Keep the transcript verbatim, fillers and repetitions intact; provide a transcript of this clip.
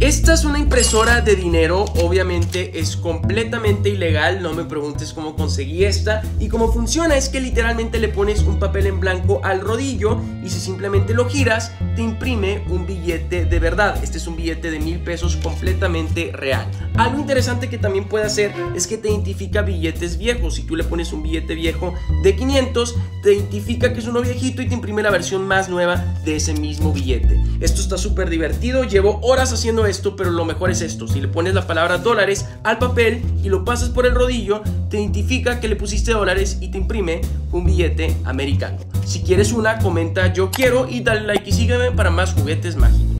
Esta es una impresora de dinero, obviamente es completamente ilegal, no me preguntes cómo conseguí esta. Y cómo funciona es que literalmente le pones un papel en blanco al rodillo y si simplemente lo giras, te imprime un billete de verdad. Este es un billete de mil pesos completamente real. Algo interesante que también puede hacer es que te identifica billetes viejos. Si tú le pones un billete viejo de quinientos, te identifica que es uno viejito y te imprime la versión más nueva de ese mismo billete. Esto está súper divertido, llevo horas haciendo esto, pero lo mejor es esto: si le pones la palabra dólares al papel y lo pasas por el rodillo, te identifica que le pusiste dólares y te imprime un billete americano. Si quieres una, comenta yo quiero y dale like y sígueme para más juguetes mágicos.